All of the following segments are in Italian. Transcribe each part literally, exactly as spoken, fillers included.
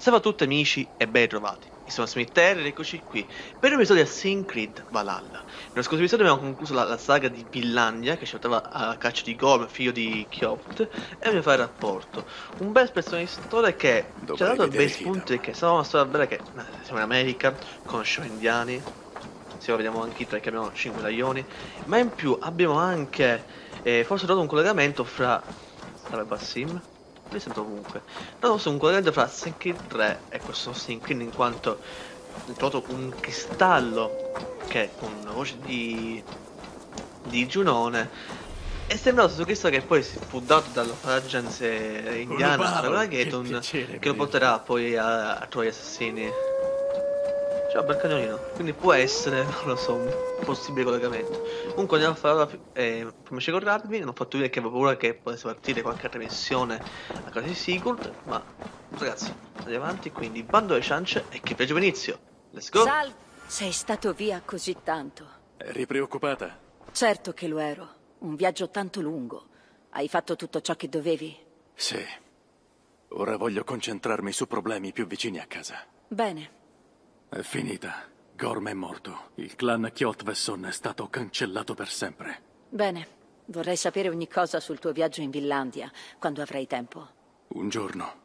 Salve a tutti amici e ben ritrovati. Io sono Smith ed eccoci qui per un episodio di Assassin's Creed Valhalla. Nello scorso episodio abbiamo concluso la, la saga di Vinlandia che ci portava alla caccia di Gorm, figlio di Kjotve, e dobbiamo fare il rapporto. Un bel spezzone di storia che ci ha Dovrei dato bei vedere spunti Hitam. che siamo una storia bella che eh, siamo in America, conosciamo indiani, se lo vediamo anche tre che abbiamo cinque medaglioni, ma in più abbiamo anche eh, forse dato un collegamento fra Salve Bassim. Li sento ovunque. Non so, un collegamento fra Assassin's Creed tre e questo Assassin's Creed in quanto ho trovato un cristallo che con una voce di di Giunone è sembrato questo cristallo che poi si fu dato dalla Faggans indiana a Paolo, che Armageddon piacere che lo vederti. porterà poi a, a trovare gli assassini. Ciao bel cagnolino, quindi può essere, non lo so, un possibile collegamento. Comunque andiamo a fare ora, eh, prima di ricordarvi, non ho fatto vedere che avevo paura che potesse partire qualche altra missione a casa di Sigurd, ma ragazzi, andiamo avanti, quindi bando alle ciance e che viaggio inizio. Let's go! Salve! Sei stato via così tanto. Eri preoccupata? Certo che lo ero. Un viaggio tanto lungo. Hai fatto tutto ciò che dovevi? Sì. Ora voglio concentrarmi su problemi più vicini a casa. Bene. È finita. Gorm è morto. Il clan Kjotveson è stato cancellato per sempre. Bene. Vorrei sapere ogni cosa sul tuo viaggio in Vinlandia, quando avrai tempo. Un giorno.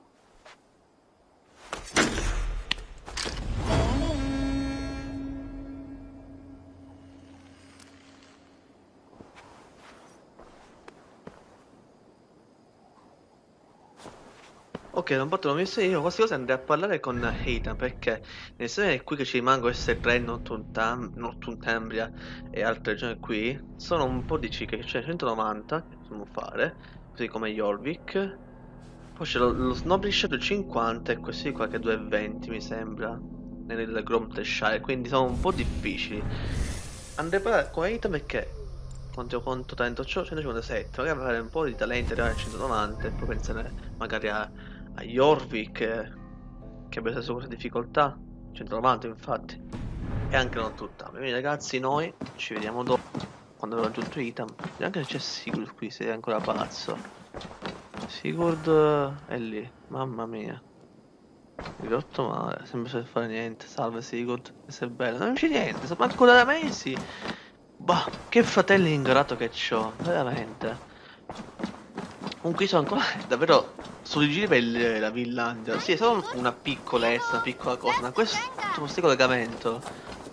Ok, non posso messo io, queste cose andrei a parlare con Hitam perché nel senso è qui che ci rimango S tre, Northuntambria Northuntambria e altre regioni qui sono un po' di cicli, cioè centonovanta che possiamo fare, così come Jorvik, poi c'è lo, lo Snoblish duecentocinquanta e questi qua che duecentoventi mi sembra, nel Gromteshire, quindi sono un po' difficili. Andrei a parlare con Hitam perché quanto conto talento c'ho? centocinquantasette, magari avere un po' di talento arrivare a centonovanta e poi pensare magari a a Jorvik eh, che abbia stesso questa difficoltà centonovanta infatti e anche non tutta. Quindi ragazzi noi ci vediamo dopo quando avrò raggiunto Hitam. E anche se c'è Sigurd qui, sei ancora pazzo. Sigurd è lì, mamma mia, mi ho rotto male, sembra senza fare niente. Salve Sigurd, sei bello, non c'è niente, sono manco da mesi. Bah, che fratello ingrato che c'ho, veramente. Comunque sono ancora davvero sui giri per il- la Vinlandia. Sì, è solo una piccolezza, una piccola cosa, ma questo questo collegamento.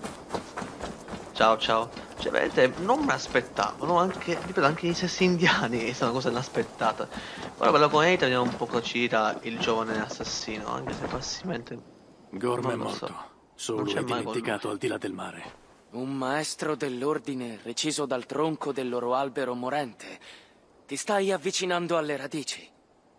Ciao ciao. Cioè veramente non me l'aspettavo, no? Anche, ripeto, anche gli stessi indiani sono una cosa inaspettata. Ora parlo con Eita, vediamo un po' cosa ci dirà il giovane assassino, anche se facilmente Gorm è non lo morto. so. Non Solo c'è è mai con dimenticato lui. al di là del mare. Un maestro dell'ordine reciso dal tronco del loro albero morente. Ti stai avvicinando alle radici.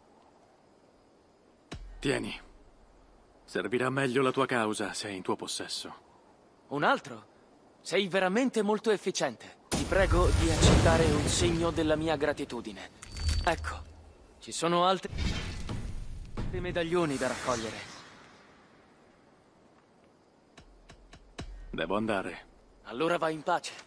Tieni. Servirà meglio la tua causa se è in tuo possesso. Un altro? Sei veramente molto efficiente. Ti prego di accettare un segno della mia gratitudine. Ecco, ci sono altri medaglioni da raccogliere. Devo andare. Allora vai in pace.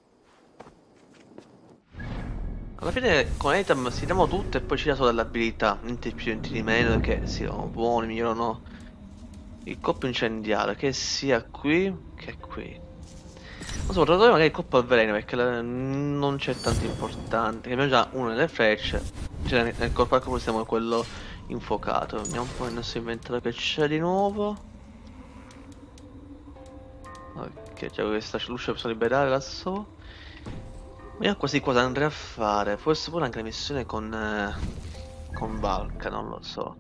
Alla fine con Etam si diamo tutto e poi ci dà solo dell'abilità, niente di più, niente di meno, che siano buoni, migliorano il coppo incendiario, che sia qui che qui. Non so, potrei magari il coppo al veleno perché la- non c'è tanto importante, che abbiamo già una delle frecce, cioè nel nel corpo al corpo siamo quello infuocato. Vediamo un po' il nostro inventario che c'è di nuovo. Ok, c'è questa luce possiamo liberare lassù. Io quasi cosa andrei a fare, forse pure anche la missione con eh, con Valka, non lo so.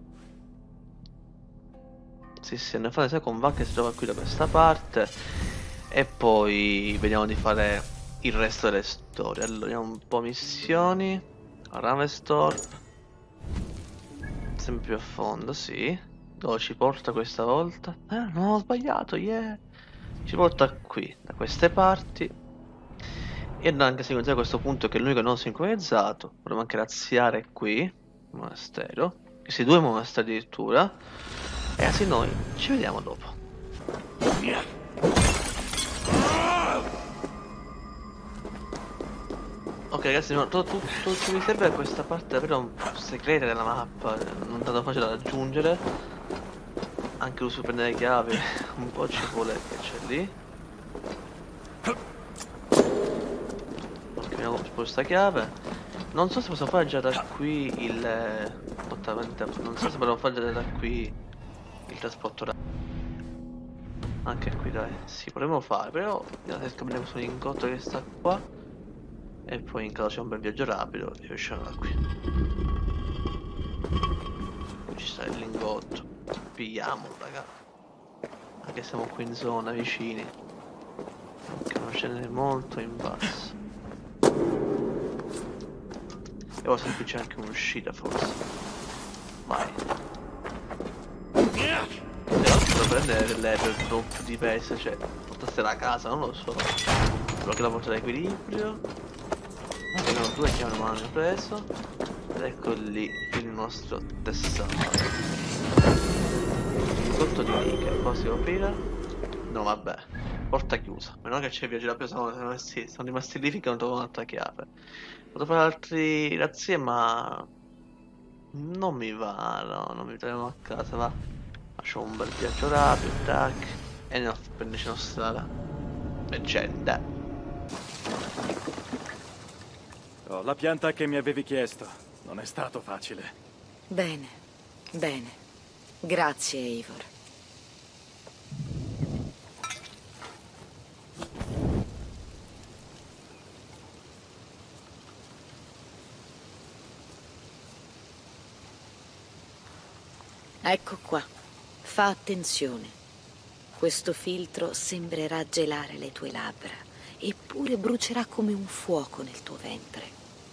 Sì sì, andrei a fare sai con Valka che si trova qui da questa parte. E poi vediamo di fare il resto delle storie. Allora, vediamo un po' missioni. Ravenstorp. Sempre più a fondo, sì. Dove ci porta questa volta? Eh, non ho sbagliato, yeah! Ci porta qui, da queste parti. E anche sincronizzare a questo punto che è l'unico non sincronizzato. Vorremmo anche razziare qui. Monastero. Questi due monasteri addirittura. E così noi ci vediamo dopo. Ok ragazzi, no, tutto, tutto, tutto mi serve questa parte davvero segreta della mappa, non tanto facile da raggiungere. anche l'uso per prendere le chiavi un po' ci vuole che c'è lì. Chiamiamo questa chiave. Non so se posso fare già da qui il... non so se posso fare già da qui il trasporto. Anche qui dai, sì, potremmo fare, però se scambiamo questo lingotto che sta qua e poi in caso c'è un bel viaggio rapido e usciamo da qui. Ci sta il lingotto, pigliamolo raga, anche siamo qui in zona vicini. Ok, non ce n'è molto in basso e forse qui c'è anche un'uscita forse. Vai. Devo prendere delle per troppo diverse, cioè portasse la casa, non lo so. Quello che la porta d'equilibrio. Abbiamo due che hanno mano preso. Ed ecco lì il nostro tesoro. Sotto di lì che qua si può aprire. No vabbè, porta chiusa. Meno che c'è il viaggio rapido, sono rimasti, sono rimasti lì finché non trovo un'altra chiave. Potrei fare altri razzie ma non mi va, no, non mi troviamo a casa, va. Facciamo un bel viaggio rapido, tac, e no, prendici la nostra leggenda. Oh, la pianta che mi avevi chiesto. Non è stato facile. Bene, bene. Grazie, Eivor. Ecco qua. Fa attenzione. Questo filtro sembrerà gelare le tue labbra, eppure brucerà come un fuoco nel tuo ventre.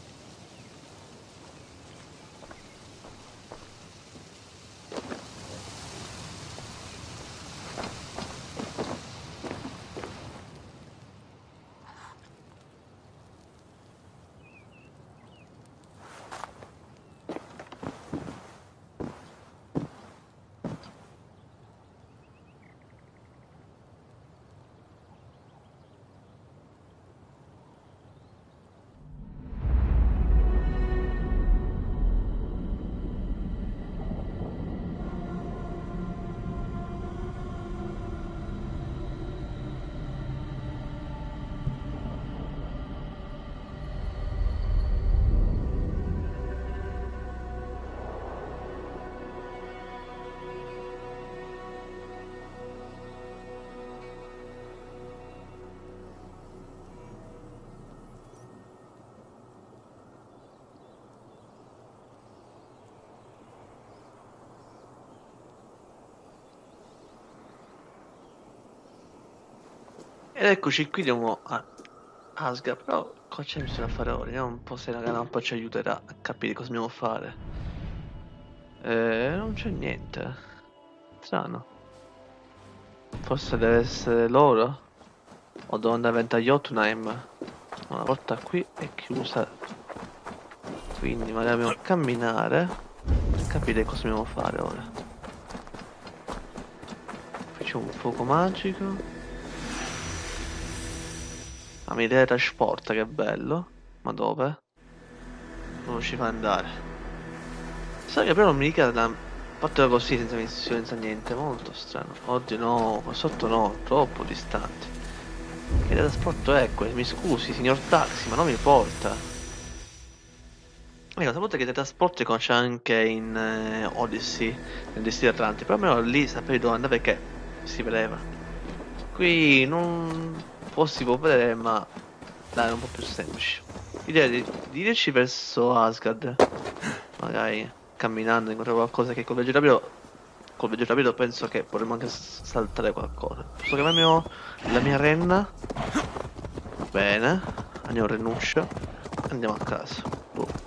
Ed eccoci qui, andiamo a Asgard, però cosa c'è da fare ora? Vediamo un po' se la rampa ci aiuterà a capire cosa dobbiamo fare. Eh, non c'è niente. Strano. Forse deve essere loro? O devo andare a Jotunheim? Una porta qui è chiusa. Quindi magari dobbiamo camminare e capire cosa dobbiamo fare ora. Qui c'è un fuoco magico. Ah, mi teletrasporta, che bello. Ma dove? Non ci fa andare. Sai che però non mi dica la... fatto così senza missione, senza niente, molto strano. Oddio no, qua sotto no, troppo distanti. Che teletrasporto è quello? Mi scusi, signor Taxi, ma non mi porta. Ecco, saputo che teletrasporti come c'è anche in eh, Odyssey, nel destino Atlanti, però almeno lì sapevi dove andare perché si vedeva. Qui non... po' si può vedere, ma dai, è un po' più semplice. L'idea di dirci verso Asgard, magari camminando incontrare qualcosa che col viaggio rapido, col viaggio rapido penso che potremmo anche saltare qualcosa. Posso chiamarmi la mia renna? Bene, andiamo Renuscia, andiamo a casa. Boh.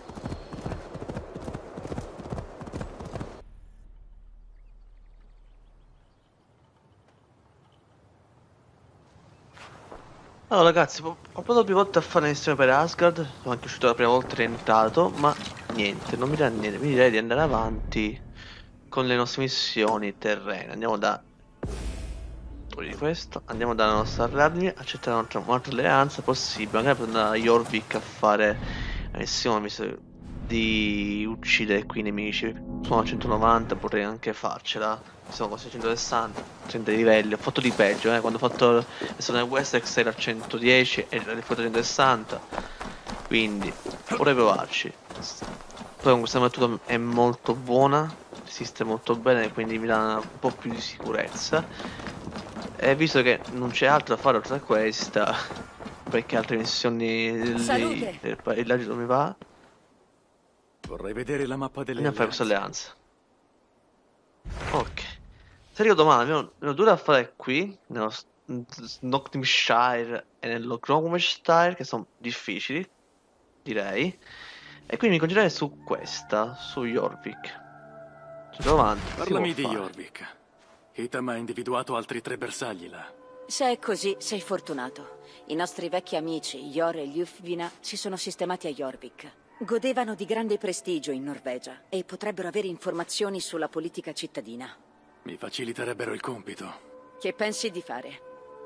Allora ragazzi, ho ho provato più volte a fare una missione per Asgard, sono anche uscito la prima volta rientrato, ma niente, non mi dà niente, quindi direi di andare avanti con le nostre missioni terrene. Andiamo da... di questo, andiamo dalla nostra Radmir, accettare un'altra, un'altra alleanza possibile, magari per andare a Jorvik a fare la missione di uccidere qui i nemici. Sono a centonovanta, potrei anche farcela. sono con seicentosessanta, trenta livelli, ho fatto di peggio, eh, quando ho fatto sono nel Wessex era a centodieci e era fatto centosessanta, quindi vorrei provarci. Poi con questa metodo è molto buona, resiste molto bene, quindi mi dà un po' più di sicurezza. E visto che non c'è altro da fare oltre a questa, perché altre missioni lì, il villaggio non mi va, Vorrei vedere la mappa delle andiamo a fare questa alleanze. alleanza. Ok. Se arrivo domani, ne ho due da fare qui, nello Nottinghamshire e nello Cromwellshire, che sono difficili, direi. E quindi mi concentrerei su questa, su Jorvik. Ci vado avanti. Parlami di Jorvik. Hitam ha individuato altri tre bersagli là. Se è così, sei fortunato. I nostri vecchi amici, Yor e Ljufvina, si sono sistemati a Jorvik. Godevano di grande prestigio in Norvegia e potrebbero avere informazioni sulla politica cittadina. Mi faciliterebbero il compito. Che pensi di fare?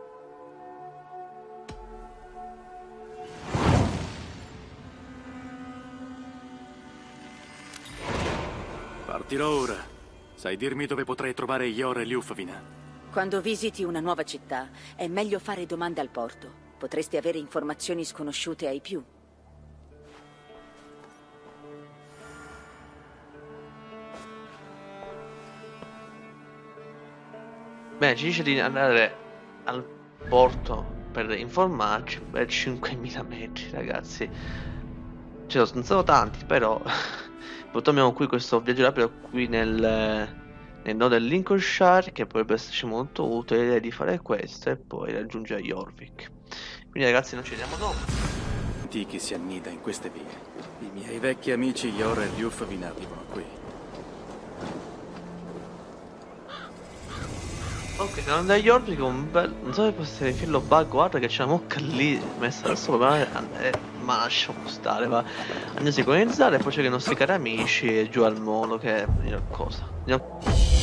Partirò ora. Sai dirmi dove potrei trovare Yor e Ljufvina? Quando visiti una nuova città, è meglio fare domande al porto. Potresti avere informazioni sconosciute ai più. Beh, ci dice di andare al porto per informarci per cinquemila metri, ragazzi. Cioè, non sono tanti, però abbiamo qui questo viaggio rapido qui nel, nel nord del Lincolnshire, che potrebbe esserci molto utile di fare questo e poi raggiungere Jorvik. Quindi ragazzi, noi ci vediamo dopo. Antichi si annida in queste vie. I miei vecchi amici Yor e Ljufvina vivono qui. Ok, siamo andati a Jorvik con un bel... non so se fosse il filo bug, guarda che c'è una mocca lì messa da sopra, ma, eh, ma lasciamo stare, va. Andiamo a sincronizzare e poi c'è i nostri cari amici e giù al molo che... cosa. Andiamo...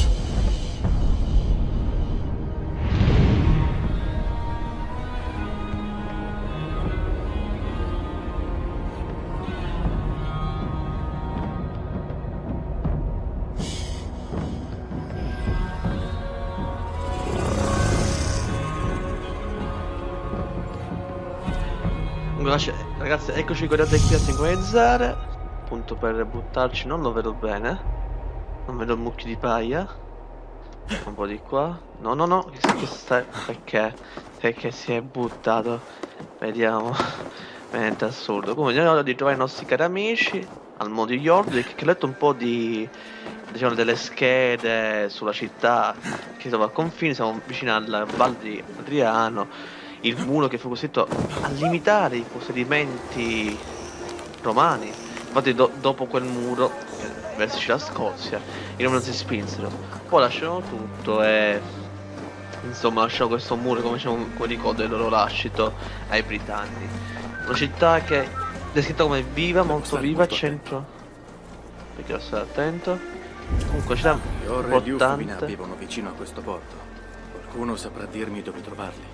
Ragazzi, eccoci guardate qui a sincronizzare. Appunto per buttarci, non lo vedo bene. Non vedo il mucchio di paia. Un po' di qua. No, no, no, che, che sta... perché? Perché si è buttato. Vediamo. Veramente assurdo. Comunque andiamo ora di trovare i nostri cari amici al modo di Jorvik, che ho letto un po' di... diciamo delle schede sulla città che si trova al confine. Siamo vicino alla Valle di Adriano. Il muro che fu costruito a limitare i possedimenti romani. Infatti do dopo quel muro verso la Scozia i romani si spinsero, poi lasciano tutto e insomma lasciano questo muro come, diciamo, come ricordo del loro lascito ai britanni. Una città che è descritta come viva, molto viva, centro, perché devo stare attento. Comunque c'è Yor e Ljufvina vivono vicino a questo porto. Qualcuno saprà dirmi dove trovarli.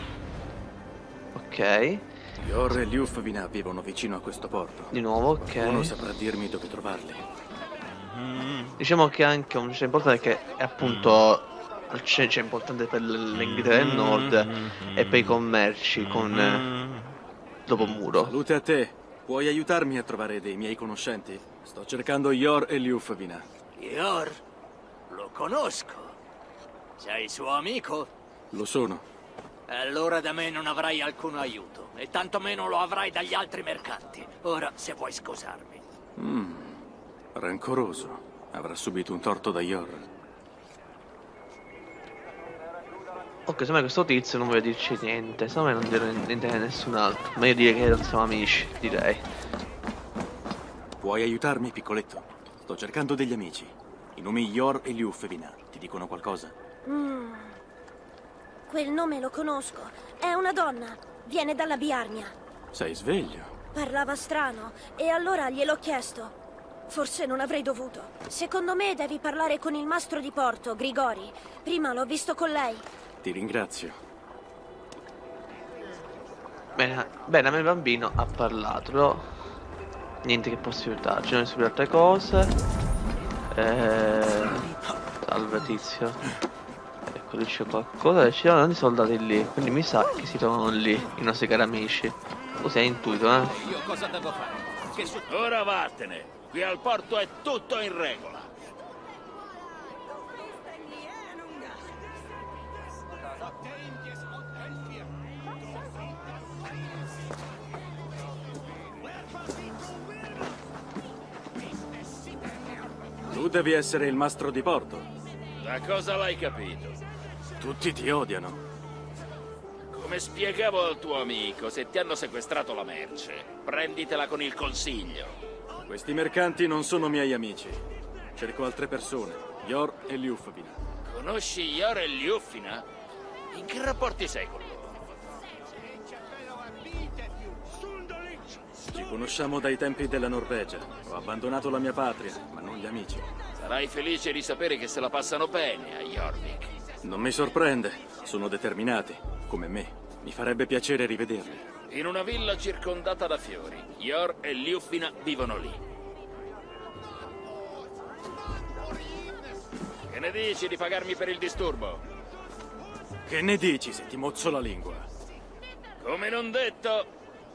Ok. Yor e Ljufvina vivono vicino a questo porto. Di nuovo, ok. Qualcuno saprà dirmi dove trovarli. Diciamo che anche un centro importante che è appunto il centro importante per l'Inghilterra del Nord e per i commerci con eh, dopo muro. Salute a te. Puoi aiutarmi a trovare dei miei conoscenti? Sto cercando Yor e Ljufvina. Yor? Lo conosco. Sei suo amico? Lo sono. Allora da me non avrai alcun aiuto, e tantomeno lo avrai dagli altri mercanti. Ora, se vuoi scusarmi. Mmm, rancoroso. Avrà subito un torto da Yor. Ok, sembra questo tizio non vuole dirci niente, secondo me non dire niente a nessun altro. Meglio dire che non siamo amici, direi. Puoi aiutarmi, piccoletto? Sto cercando degli amici. I nomi Yor e Ljufvina ti dicono qualcosa? Mm. Quel nome lo conosco. È una donna. Viene dalla Biarnia. Sei sveglio. Parlava strano e allora gliel'ho chiesto. Forse non avrei dovuto. Secondo me devi parlare con il mastro di porto, Grigori. Prima l'ho visto con lei. Ti ringrazio. Bene, bene, a me il bambino ha parlato, però niente che possa aiutarci, non si altre cose. Eh... Salve tizio. Ecco, lì c'è qualcosa. Ci sono tanti soldati lì. Quindi mi sa che si trovano lì i nostri cari amici. Così è intuito, eh? Io cosa devo fare? Che su... Ora vattene. Qui al porto è tutto in regola. Tu devi essere il mastro di porto. Da cosa l'hai capito? Tutti ti odiano. Come spiegavo al tuo amico, se ti hanno sequestrato la merce, prenditela con il consiglio. Questi mercanti non sono miei amici. Cerco altre persone, Yor e Ljufvina. Conosci Yor e Ljufvina? In che rapporti sei con loro? Ci conosciamo dai tempi della Norvegia. Ho abbandonato la mia patria, ma non gli amici. Sarai felice di sapere che se la passano bene a Jorvik. Non mi sorprende. Sono determinati, come me. Mi farebbe piacere rivederli. In una villa circondata da fiori, Yor e Ljufvina vivono lì. Che ne dici di pagarmi per il disturbo? Che ne dici se ti mozzo la lingua? Come non detto...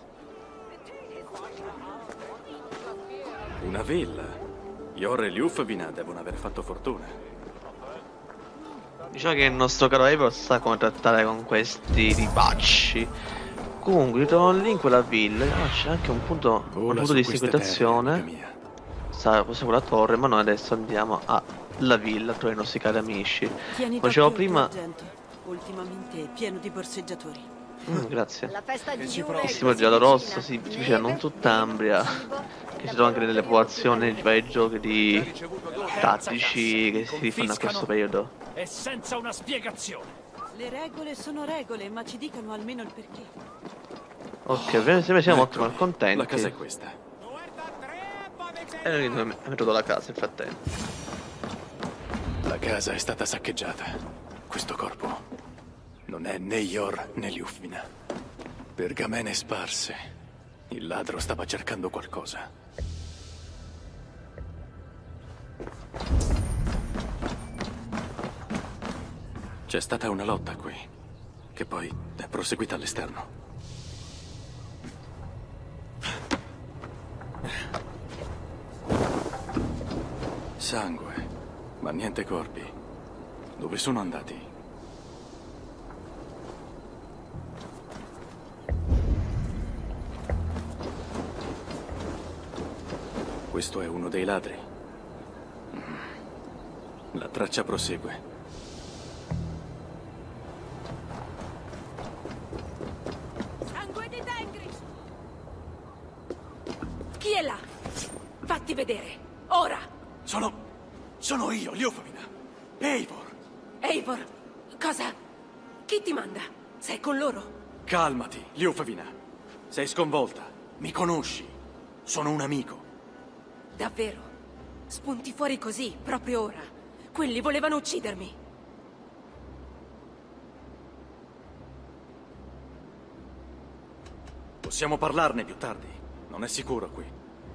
Una villa? Yor e Ljufvina devono aver fatto fortuna. Diciamo che il nostro caro Eivor sa come trattare con questi ribacci. Comunque, ritorno lì in quella villa. Ah, c'è anche un punto, un punto di sequestrazione. Sarà forse quella torre, ma noi adesso andiamo alla villa a trovare i nostri cari amici. Tieni Come dicevo d'occhio il prima... tuo argento. Ultimamente è pieno di borseggiatori. Mm, grazie. La festa di Giule è Bellissimo così giallo rosso, vicina. si dice Niente non di tutta Ambria, cibo, che si trova anche nelle popolazioni di vari giochi di tattici che si rifanno a questo periodo. E senza una spiegazione. Le regole sono regole, ma ci dicano almeno il perché. Ok, ovviamente siamo molto Eccomi. malcontenti. La casa è questa. E noi abbiamo mettuto la casa nel frattempo. La casa è stata saccheggiata. Questo corpo non è né Yor né Ljufvina. Pergamene sparse. Il ladro stava cercando qualcosa. C'è stata una lotta qui, che poi è proseguita all'esterno. Sangue, ma niente corpi. Dove sono andati? Questo è uno dei ladri. La traccia prosegue. Sangue di Tengris! Chi è là? Fatti vedere, ora! Sono... sono io, Ljufvina. Eivor. Eivor, cosa? Chi ti manda? Sei con loro? Calmati, Ljufvina. Sei sconvolta. Mi conosci. Sono un amico. Davvero? Spunti fuori così, proprio ora. Quelli volevano uccidermi. Possiamo parlarne più tardi. Non è sicuro qui.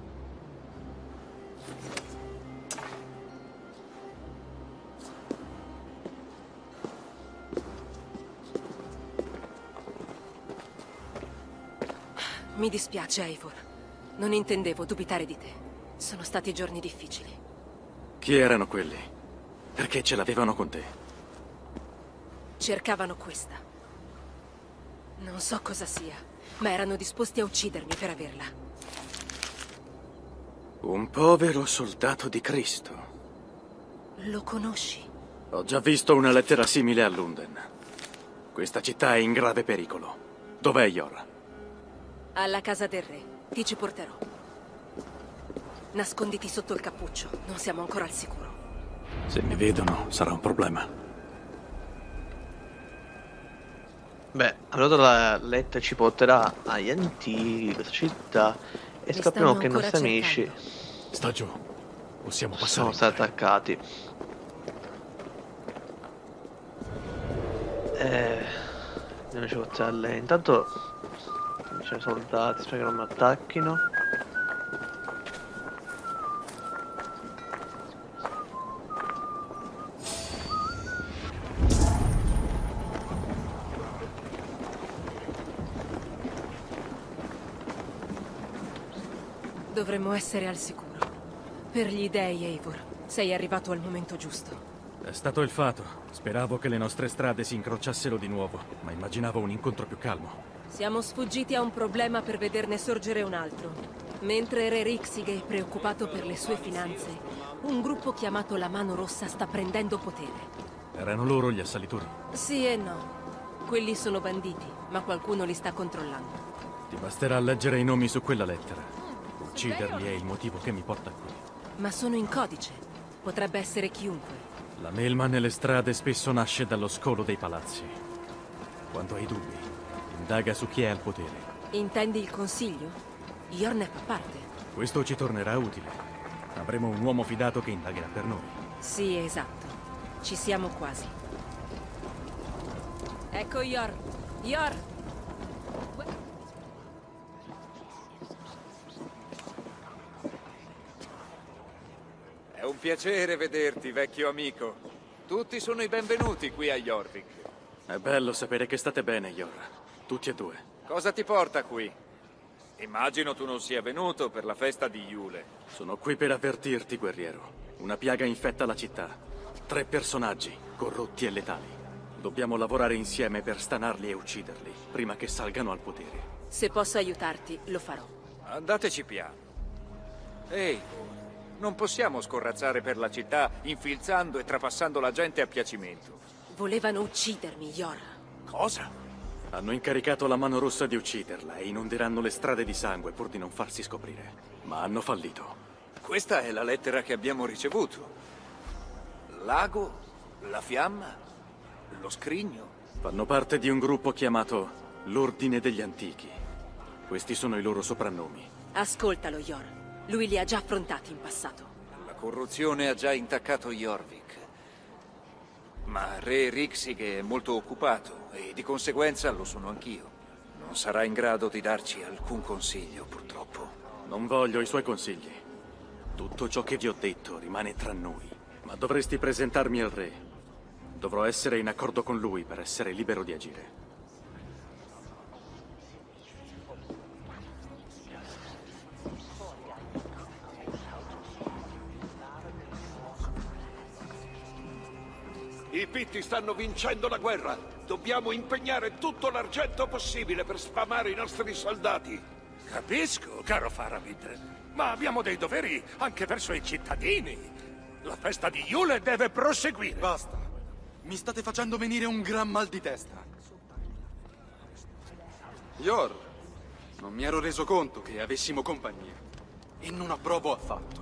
Mi dispiace, Eivor. Non intendevo dubitare di te. Sono stati giorni difficili. Chi erano quelli? Perché ce l'avevano con te? Cercavano questa. Non so cosa sia, ma erano disposti a uccidermi per averla. Un povero soldato di Cristo. Lo conosci? Ho già visto una lettera simile a Lunden. Questa città è in grave pericolo. Dov'è Yor? Alla casa del re. Ti ci porterò. Nasconditi sotto il cappuccio. Non siamo ancora al sicuro. Se mi vedono, sarà un problema. Beh, allora la lettera ci porterà agli antichi di questa città e Mi scopriremo stanno che i nostri ancora amici cercando. Sta giù. Possiamo passare. sono stati attaccati. Eh, andiamo a portare lei. Intanto c'è soldati, spero che non mi attacchino. Dovremmo essere al sicuro. Per gli dei, Eivor, sei arrivato al momento giusto. È stato il fato. Speravo che le nostre strade si incrociassero di nuovo, ma immaginavo un incontro più calmo. Siamo sfuggiti a un problema per vederne sorgere un altro. Mentre Re Rixighe è preoccupato per le sue finanze, un gruppo chiamato la Mano Rossa sta prendendo potere. Erano loro gli assalitori? Sì e no. Quelli sono banditi, ma qualcuno li sta controllando. Ti basterà leggere i nomi su quella lettera. Ucciderli è il motivo che mi porta qui. Ma sono in codice. Potrebbe essere chiunque. La melma nelle strade spesso nasce dallo scolo dei palazzi. Quando hai dubbi, indaga su chi è al potere. Intendi il consiglio? Yorn ne fa parte. Questo ci tornerà utile. Avremo un uomo fidato che indagherà per noi. Sì, esatto. Ci siamo quasi. Ecco Yorn. Yorn! È un piacere vederti, vecchio amico. Tutti sono i benvenuti qui a Jorvik. È bello sapere che state bene, Yor. Tutti e due. Cosa ti porta qui? Immagino tu non sia venuto per la festa di Yule. Sono qui per avvertirti, guerriero. Una piaga infetta la città. Tre personaggi, corrotti e letali. Dobbiamo lavorare insieme per stanarli e ucciderli, prima che salgano al potere. Se posso aiutarti, lo farò. Andateci piano. Ehi, non possiamo scorrazzare per la città, infilzando e trapassando la gente a piacimento. Volevano uccidermi, Yor. Cosa? Hanno incaricato la Mano Rossa di ucciderla e inonderanno le strade di sangue pur di non farsi scoprire. Ma hanno fallito. Questa è la lettera che abbiamo ricevuto. L'ago, la fiamma, lo scrigno. Fanno parte di un gruppo chiamato l'Ordine degli Antichi. Questi sono i loro soprannomi. Ascoltalo, Yor. Lui li ha già affrontati in passato. La corruzione ha già intaccato Jorvik. Ma Re Rixighe è molto occupato e di conseguenza lo sono anch'io. Non sarà in grado di darci alcun consiglio, purtroppo. Non voglio i suoi consigli. Tutto ciò che vi ho detto rimane tra noi. Ma dovresti presentarmi al re. Dovrò essere in accordo con lui per essere libero di agire. I Pitti stanno vincendo la guerra. Dobbiamo impegnare tutto l'argento possibile per sfamare i nostri soldati. Capisco, caro Faramid, ma abbiamo dei doveri anche verso i cittadini. La festa di Yule deve proseguire. Basta. Mi state facendo venire un gran mal di testa. Yor, non mi ero reso conto che avessimo compagnia. E non approvo affatto.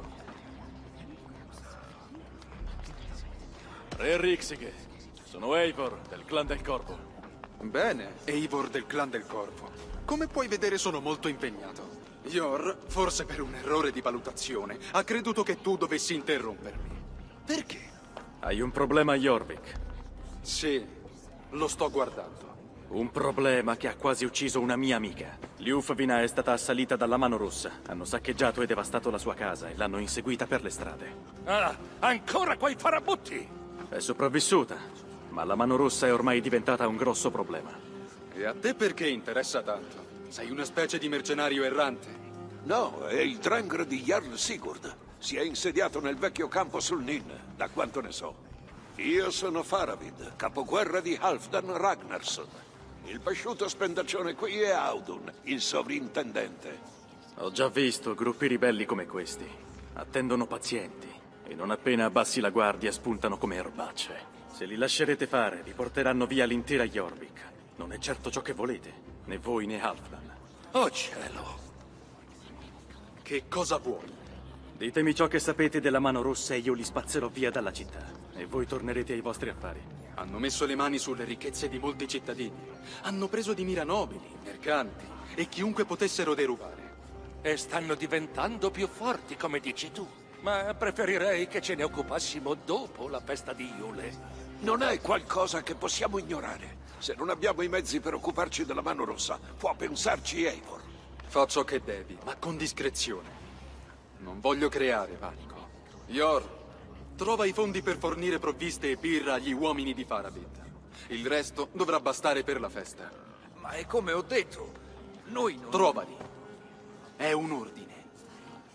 Re Rixighe, sono Eivor, del clan del Corvo. Bene, Eivor del clan del Corvo. Come puoi vedere sono molto impegnato. Yor, forse per un errore di valutazione, ha creduto che tu dovessi interrompermi. Perché? Hai un problema a Jorvik? Sì, lo sto guardando. Un problema che ha quasi ucciso una mia amica. Ljufvina è stata assalita dalla Mano Rossa. Hanno saccheggiato e devastato la sua casa e l'hanno inseguita per le strade. Ah, ancora quei farabutti! È sopravvissuta, ma la Mano Rossa è ormai diventata un grosso problema. E a te perché interessa tanto? Sei una specie di mercenario errante? No, è il Drengr di Jarl Sigurd. Si è insediato nel vecchio campo sul Nin, da quanto ne so. Io sono Faravid, capoguerra di Halfdan Ragnarsson. Il pasciuto spendaccione qui è Audun, il sovrintendente. Ho già visto gruppi ribelli come questi. Attendono pazienti e non appena abbassi la guardia spuntano come erbacce. Se li lascerete fare, vi porteranno via l'intera Jorvik. Non è certo ciò che volete, né voi né Halfdan. Oh cielo! Che cosa vuoi? Ditemi ciò che sapete della Mano Rossa e io li spazzerò via dalla città. E voi tornerete ai vostri affari. Hanno messo le mani sulle ricchezze di molti cittadini. Hanno preso di mira nobili, mercanti e chiunque potessero derubare. E stanno diventando più forti, come dici tu. Ma preferirei che ce ne occupassimo dopo la festa di Yule. Non è qualcosa che possiamo ignorare. Se non abbiamo i mezzi per occuparci della Mano Rossa, può pensarci Eivor. Fa ciò che devi, ma con discrezione. Non voglio creare panico. Yor, trova i fondi per fornire provviste e birra agli uomini di Faramid. Il resto dovrà bastare per la festa. Ma è come ho detto, noi non... Trovali. È un ordine.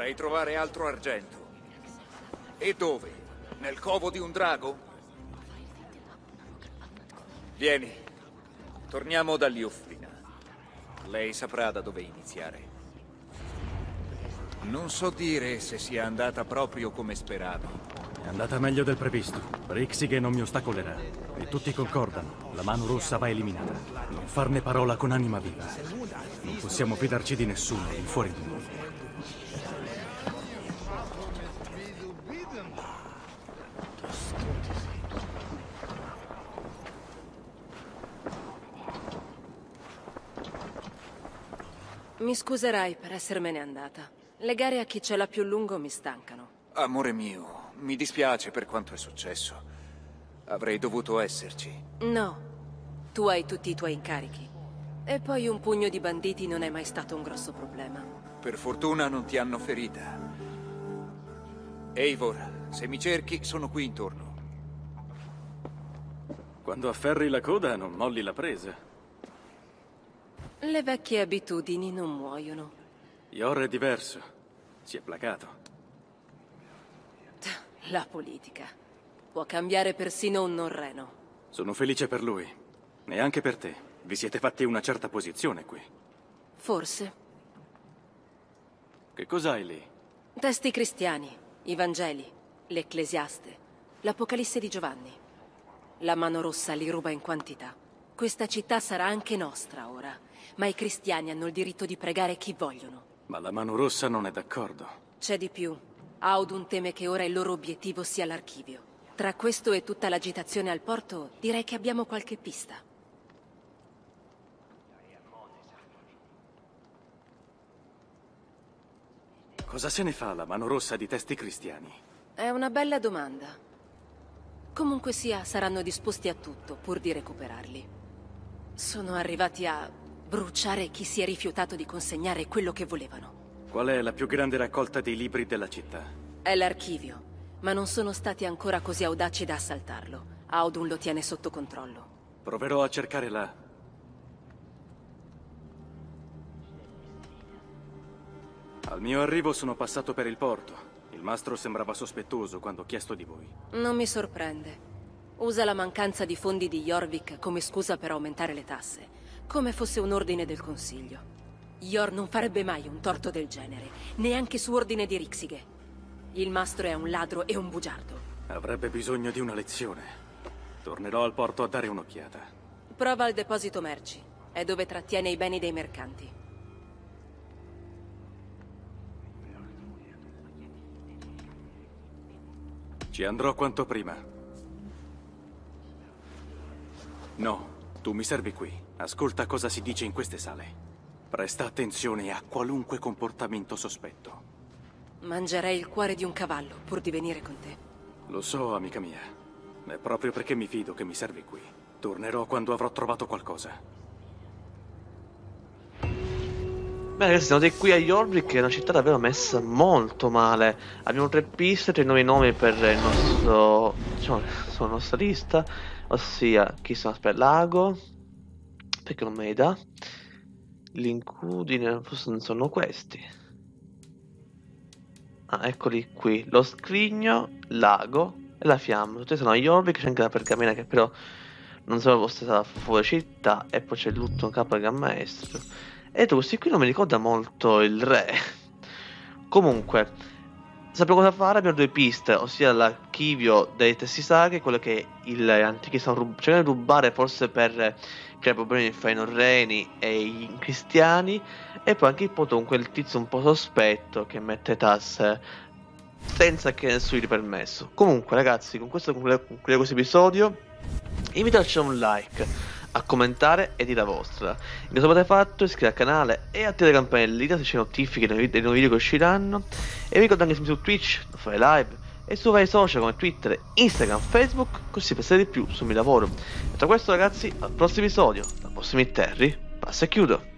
Dovrei trovare altro argento. E dove? Nel covo di un drago? Vieni. Torniamo da Ljufvina. Lei saprà da dove iniziare. Non so dire se sia andata proprio come speravo. È andata meglio del previsto. Rixighe non mi ostacolerà. E tutti concordano. La mano rossa va eliminata. Non farne parola con anima viva. Non possiamo fidarci di nessuno in fuori di noi. Mi scuserai per essermene andata. Le gare a chi ce l'ha più lungo mi stancano. Amore mio, mi dispiace per quanto è successo. Avrei dovuto esserci. No, tu hai tutti i tuoi incarichi. E poi un pugno di banditi non è mai stato un grosso problema. Per fortuna non ti hanno ferita. Eivor, se mi cerchi, sono qui intorno. Quando afferri la coda, non molli la presa. Le vecchie abitudini non muoiono. Yor è diverso. Si è placato. La politica. Può cambiare persino un norreno. Sono felice per lui. E anche per te. Vi siete fatti una certa posizione qui. Forse. Che cos'hai lì? Testi cristiani, i Vangeli, l'Ecclesiaste, l'Apocalisse di Giovanni. La Mano Rossa li ruba in quantità. Questa città sarà anche nostra ora, ma i cristiani hanno il diritto di pregare chi vogliono. Ma la Mano Rossa non è d'accordo. C'è di più. Audun teme che ora il loro obiettivo sia l'archivio. Tra questo e tutta l'agitazione al porto, direi che abbiamo qualche pista. Cosa se ne fa la Mano Rossa di testi cristiani? È una bella domanda. Comunque sia, saranno disposti a tutto pur di recuperarli. Sono arrivati a bruciare chi si è rifiutato di consegnare quello che volevano. Qual è la più grande raccolta di libri della città? È l'archivio, ma non sono stati ancora così audaci da assaltarlo. Audun lo tiene sotto controllo. Proverò a cercare là. Al mio arrivo sono passato per il porto. Il mastro sembrava sospettoso quando ho chiesto di voi. Non mi sorprende. Usa la mancanza di fondi di Jorvik come scusa per aumentare le tasse, come fosse un ordine del consiglio. Yor non farebbe mai un torto del genere, neanche su ordine di Rixighe. Il mastro è un ladro e un bugiardo. Avrebbe bisogno di una lezione. Tornerò al porto a dare un'occhiata. Prova al deposito merci. È dove trattiene i beni dei mercanti. Ci andrò quanto prima. No, tu mi servi qui. Ascolta cosa si dice in queste sale. Presta attenzione a qualunque comportamento sospetto. Mangerei il cuore di un cavallo pur di venire con te. Lo so, amica mia. È proprio perché mi fido che mi servi qui. Tornerò quando avrò trovato qualcosa. Beh ragazzi, siamo qui a Jorvik, che è una città davvero messa molto male. Abbiamo tre piste, tre nuovi nomi per il nostro, diciamo, sulla nostra lista. Ossia, chi sono? Aspetta, Lago, perché non me li dà? L'incudine, forse non sono questi. Ah, eccoli qui. Lo scrigno, Lago e la fiamma. Tutti sono a Jorvik, c'è anche la pergamena che però non so fosse stata fuori città. E poi c'è l'ultimo capo del Gran Maestro. E tu, questi qui non mi ricorda molto il re. Comunque, sappiamo cosa fare, abbiamo due piste, ossia l'archivio dei testi sacri, quello che gli antichi stanno rub cercando di rubare forse per creare problemi fra i norreni e i cristiani, e poi anche il porto con quel tizio un po' sospetto che mette tasse senza che nessuno gli permesso. Comunque ragazzi, con questo concludiamo questo episodio. Invito a lasciare un like, a commentare e dire la vostra. Se non avete fatto, iscrivetevi al canale e attivate la campanellina se c'è notifiche dei nuovi video che usciranno. E vi ricordo anche su Twitch, per fare live, e su vari social come Twitter, Instagram, Facebook, così per sapere di più sul mio lavoro. Detto questo ragazzi, al prossimo episodio, al prossimo Terry, passa e chiudo.